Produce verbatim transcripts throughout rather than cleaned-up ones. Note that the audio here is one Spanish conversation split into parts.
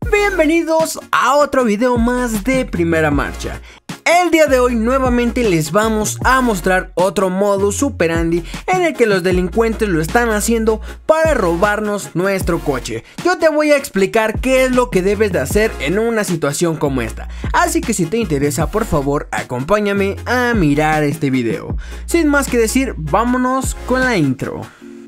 Bienvenidos a otro video más de Primera Marcha. El día de hoy nuevamente les vamos a mostrar otro modus operandi en el que los delincuentes lo están haciendo para robarnos nuestro coche. Yo te voy a explicar qué es lo que debes de hacer en una situación como esta, así que si te interesa, por favor acompáñame a mirar este video. Sin más que decir, vámonos con la intro.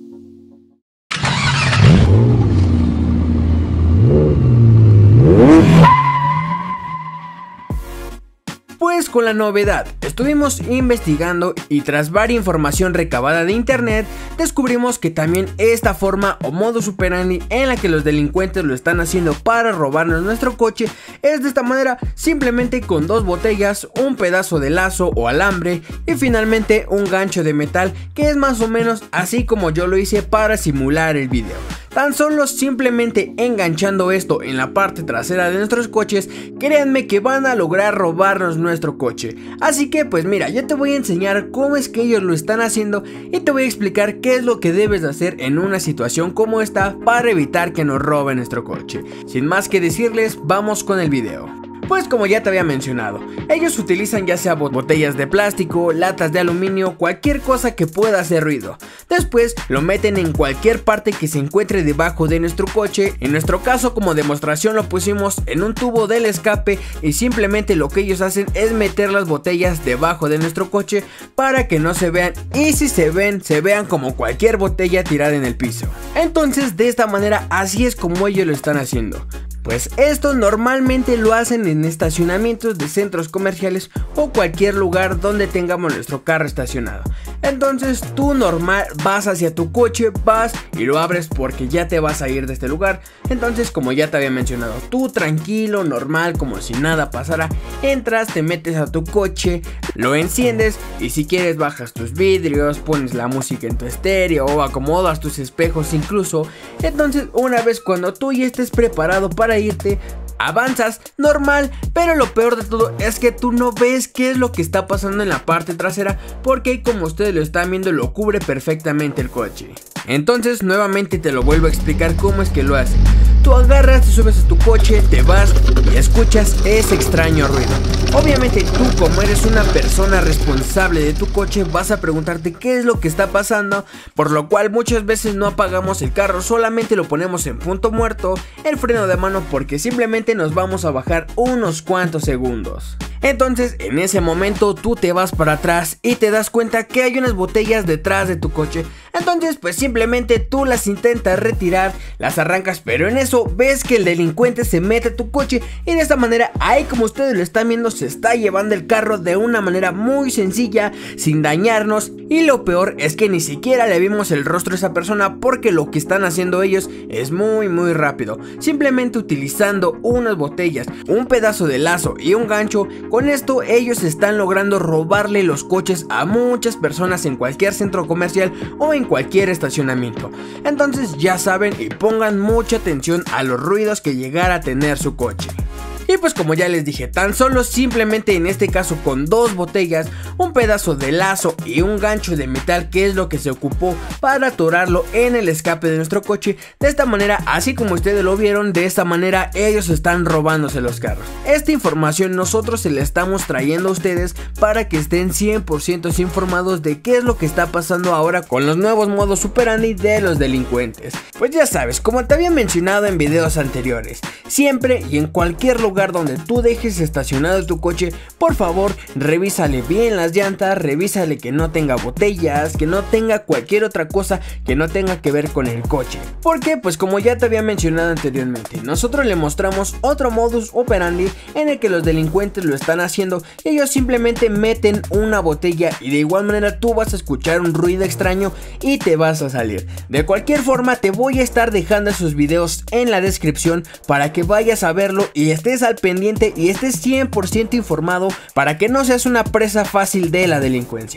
Pues con la novedad, estuvimos investigando y tras varias información recabada de internet, descubrimos que también esta forma o modus operandi en la que los delincuentes lo están haciendo para robarnos nuestro coche es de esta manera, simplemente con dos botellas, un pedazo de lazo o alambre y finalmente un gancho de metal, que es más o menos así como yo lo hice para simular el video. Tan solo simplemente enganchando esto en la parte trasera de nuestros coches, créanme que van a lograr robarnos nuestro coche. Así que pues mira, yo te voy a enseñar cómo es que ellos lo están haciendo y te voy a explicar qué es lo que debes de hacer en una situación como esta para evitar que nos roben nuestro coche. Sin más que decirles, vamos con el video. Pues como ya te había mencionado, ellos utilizan ya sea botellas de plástico, latas de aluminio, cualquier cosa que pueda hacer ruido. Después lo meten en cualquier parte que se encuentre debajo de nuestro coche. En nuestro caso, como demostración, lo pusimos en un tubo del escape y simplemente lo que ellos hacen es meter las botellas debajo de nuestro coche para que no se vean, y si se ven, se vean como cualquier botella tirada en el piso. Entonces de esta manera así es como ellos lo están haciendo. Pues esto normalmente lo hacen en estacionamientos de centros comerciales o cualquier lugar donde tengamos nuestro carro estacionado. Entonces tú normal vas hacia tu coche, vas y lo abres porque ya te vas a ir de este lugar. Entonces, como ya te había mencionado, tú tranquilo, normal, como si nada pasara, entras, te metes a tu coche, lo enciendes y si quieres bajas tus vidrios, pones la música en tu estéreo o acomodas tus espejos incluso. Entonces una vez cuando tú ya estés preparado para irte, avanzas normal, pero lo peor de todo es que tú no ves qué es lo que está pasando en la parte trasera, porque como ustedes lo están viendo, lo cubre perfectamente el coche. Entonces nuevamente te lo vuelvo a explicar cómo es que lo hacen. Tú agarras, te subes a tu coche, te vas y escuchas ese extraño ruido. Obviamente tú, como eres una persona responsable de tu coche, vas a preguntarte qué es lo que está pasando, por lo cual muchas veces no apagamos el carro, solamente lo ponemos en punto muerto, el freno de mano, porque simplemente nos vamos a bajar unos cuantos segundos. Entonces en ese momento tú te vas para atrás y te das cuenta que hay unas botellas detrás de tu coche. Entonces pues simplemente tú las intentas retirar, las arrancas, pero en eso ves que el delincuente se mete a tu coche y de esta manera, ahí como ustedes lo están viendo, se está llevando el carro de una manera muy sencilla, sin dañarnos. Y lo peor es que ni siquiera le vimos el rostro a esa persona, porque lo que están haciendo ellos es muy muy rápido. Simplemente utilizando unas botellas, un pedazo de lazo y un gancho, con esto ellos están logrando robarle los coches a muchas personas en cualquier centro comercial o en cualquier estacionamiento. Entonces ya saben, y pongan mucha atención a los ruidos que llegara a tener su coche. Y pues como ya les dije, tan solo simplemente en este caso con dos botellas, un pedazo de lazo y un gancho de metal, que es lo que se ocupó para atorarlo en el escape de nuestro coche. De esta manera, así como ustedes lo vieron, de esta manera ellos están robándose los carros. Esta información nosotros se la estamos trayendo a ustedes para que estén cien por ciento informados de qué es lo que está pasando ahora con los nuevos modos operandi de los delincuentes. Pues ya sabes, como te había mencionado en videos anteriores, siempre y en cualquier lugar donde tú dejes estacionado tu coche, por favor revísale bien las llantas, revísale que no tenga botellas, que no tenga cualquier otra cosa que no tenga que ver con el coche. Porque pues como ya te había mencionado anteriormente, nosotros le mostramos otro modus operandi en el que los delincuentes lo están haciendo y ellos simplemente meten una botella y de igual manera tú vas a escuchar un ruido extraño y te vas a salir. De cualquier forma te voy a estar dejando esos videos en la descripción para que vayas a verlo y estés al pendiente y estés cien por ciento informado para que no seas una presa fácil de la delincuencia.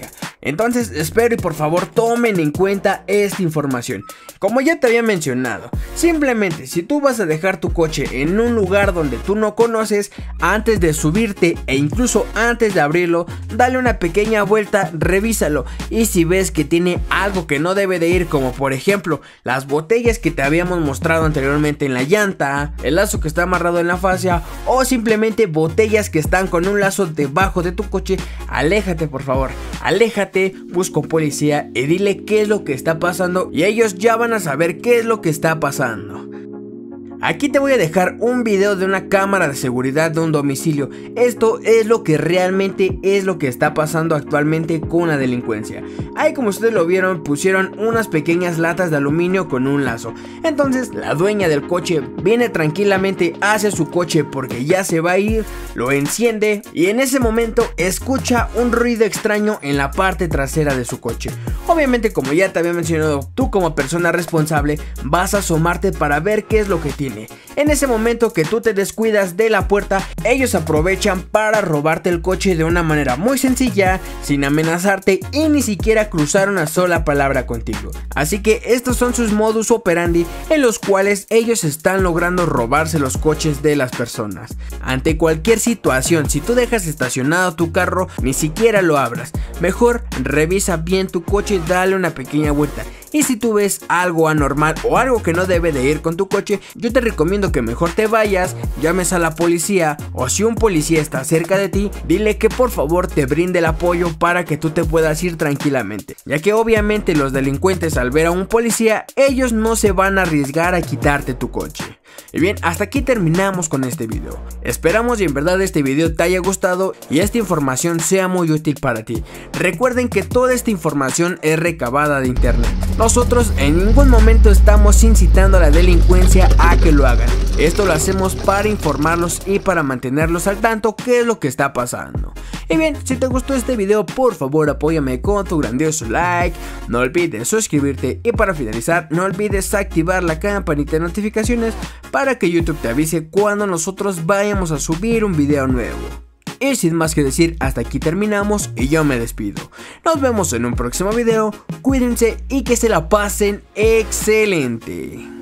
Entonces espero y por favor tomen en cuenta esta información. Como ya te había mencionado, simplemente si tú vas a dejar tu coche en un lugar donde tú no conoces, antes de subirte e incluso antes de abrirlo, dale una pequeña vuelta, revísalo, y si ves que tiene algo que no debe de ir, como por ejemplo las botellas que te habíamos mostrado anteriormente en la llanta, el lazo que está amarrado en la fascia o simplemente botellas que están con un lazo debajo de tu coche, aléjate por favor, aléjate, busca un policía y dile qué es lo que está pasando y ellos ya van a saber qué es lo que está pasando. Aquí te voy a dejar un video de una cámara de seguridad de un domicilio. Esto es lo que realmente es lo que está pasando actualmente con la delincuencia. Ahí, como ustedes lo vieron, pusieron unas pequeñas latas de aluminio con un lazo. Entonces la dueña del coche viene tranquilamente hacia su coche porque ya se va a ir, lo enciende y en ese momento escucha un ruido extraño en la parte trasera de su coche. Obviamente, como ya te había mencionado, tú como persona responsable vas a asomarte para ver qué es lo que tiene. En ese momento que tú te descuidas de la puerta, ellos aprovechan para robarte el coche de una manera muy sencilla, sin amenazarte y ni siquiera cruzar una sola palabra contigo. Así que estos son sus modus operandi en los cuales ellos están logrando robarse los coches de las personas. Ante cualquier situación, si tú dejas estacionado tu carro, ni siquiera lo abras. Mejor revisa bien tu coche, dale una pequeña vuelta. Y si tú ves algo anormal o algo que no debe de ir con tu coche, yo te recomiendo que mejor te vayas, llames a la policía, o si un policía está cerca de ti, dile que por favor te brinde el apoyo para que tú te puedas ir tranquilamente, ya que obviamente los delincuentes al ver a un policía, ellos no se van a arriesgar a quitarte tu coche. Y bien, hasta aquí terminamos con este video. Esperamos y en verdad este video te haya gustado y esta información sea muy útil para ti. Recuerden que toda esta información es recabada de internet. Nosotros en ningún momento estamos incitando a la delincuencia a que lo hagan. Esto lo hacemos para informarlos y para mantenerlos al tanto qué es lo que está pasando. Y bien, si te gustó este video, por favor apóyame con tu grandioso like, no olvides suscribirte y para finalizar, no olvides activar la campanita de notificaciones para que YouTube te avise cuando nosotros vayamos a subir un video nuevo. Y sin más que decir, hasta aquí terminamos y yo me despido. Nos vemos en un próximo video, cuídense y que se la pasen excelente.